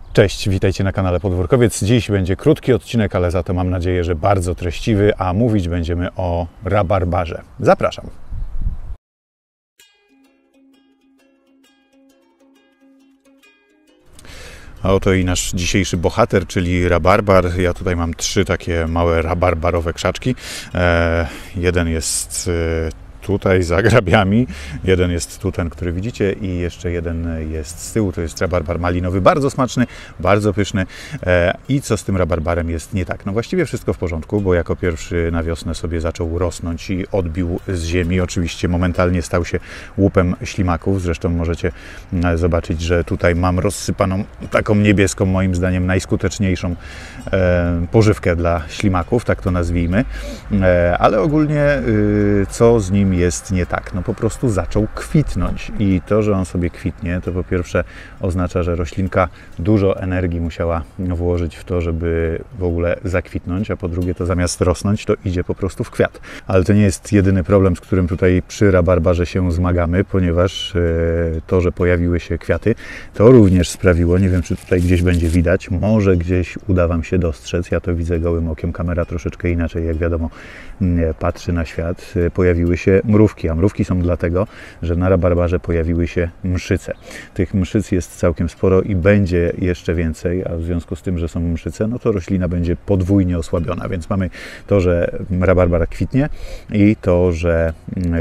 Cześć, witajcie na kanale Podwórkowiec. Dziś będzie krótki odcinek, ale za to mam nadzieję, że bardzo treściwy, a mówić będziemy o rabarbarze. Zapraszam. A oto i nasz dzisiejszy bohater, czyli rabarbar. Ja tutaj mam 3 takie małe rabarbarowe krzaczki. Jeden jest tutaj za grabiami, jeden jest tu ten, który widzicie, i jeszcze jeden jest z tyłu, to jest rabarbar malinowy, bardzo smaczny, bardzo pyszny. I co z tym rabarbarem jest nie tak? No właściwie wszystko w porządku, bo jako pierwszy na wiosnę sobie zaczął rosnąć i odbił z ziemi. Oczywiście momentalnie stał się łupem ślimaków, zresztą możecie zobaczyć, że tutaj mam rozsypaną taką niebieską, moim zdaniem najskuteczniejszą pożywkę dla ślimaków, tak to nazwijmy. Ale ogólnie co z nim jest nie tak? No po prostu zaczął kwitnąć i to, że on sobie kwitnie, to po pierwsze oznacza, że roślinka dużo energii musiała włożyć w to, żeby w ogóle zakwitnąć, a po drugie to zamiast rosnąć, to idzie po prostu w kwiat. Ale to nie jest jedyny problem, z którym tutaj przy rabarbarze się zmagamy, ponieważ to, że pojawiły się kwiaty, to również sprawiło, nie wiem, czy tutaj gdzieś będzie widać, może gdzieś uda Wam się dostrzec, ja to widzę gołym okiem, kamera troszeczkę inaczej, jak wiadomo, patrzy na świat, pojawiły się mrówki, a mrówki są dlatego, że na rabarbarze pojawiły się mszyce. Tych mszyc jest całkiem sporo i będzie jeszcze więcej, a w związku z tym, że są mszyce, no to roślina będzie podwójnie osłabiona, więc mamy to, że rabarbar kwitnie i to, że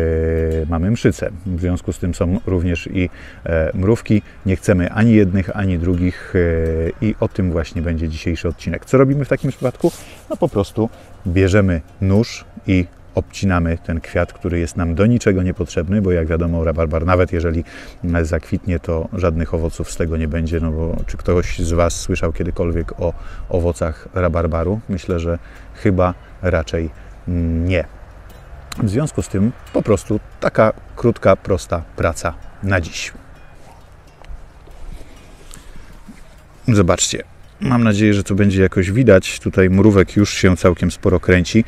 mamy mszyce. W związku z tym są również i mrówki. Nie chcemy ani jednych, ani drugich i o tym właśnie będzie dzisiejszy odcinek. Co robimy w takim przypadku? No po prostu bierzemy nóż i obcinamy ten kwiat, który jest nam do niczego niepotrzebny, bo jak wiadomo, rabarbar, nawet jeżeli zakwitnie, to żadnych owoców z tego nie będzie, no bo czy ktoś z Was słyszał kiedykolwiek o owocach rabarbaru? Myślę, że chyba raczej nie. W związku z tym po prostu taka krótka, prosta praca na dziś. Zobaczcie, mam nadzieję, że to będzie jakoś widać. Tutaj mrówek już się całkiem sporo kręci.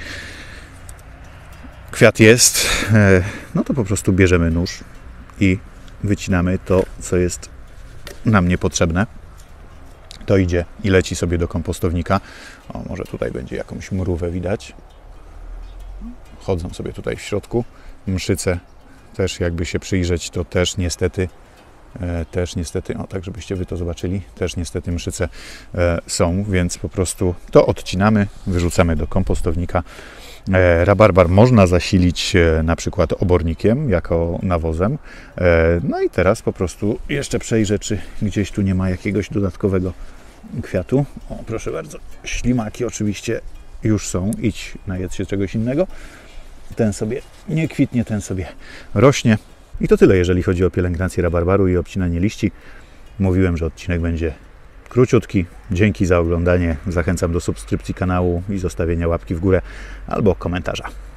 Kwiat jest, no to po prostu bierzemy nóż i wycinamy to, co jest nam niepotrzebne. To idzie i leci sobie do kompostownika. O, może tutaj będzie jakąś mrówę widać. Chodzą sobie tutaj w środku. Mszyce też, jakby się przyjrzeć, to też niestety, o tak żebyście Wy to zobaczyli, też niestety mszyce są, więc po prostu to odcinamy, wyrzucamy do kompostownika. Rabarbar można zasilić na przykład obornikiem, jako nawozem. No i teraz po prostu jeszcze przejrzę, czy gdzieś tu nie ma jakiegoś dodatkowego kwiatu. O, proszę bardzo, ślimaki oczywiście już są, idź najedz się czegoś innego. Ten sobie nie kwitnie, ten sobie rośnie. I to tyle, jeżeli chodzi o pielęgnację rabarbaru i obcinanie liści. Mówiłem, że odcinek będzie króciutki. Dzięki za oglądanie. Zachęcam do subskrypcji kanału i zostawienia łapki w górę albo komentarza.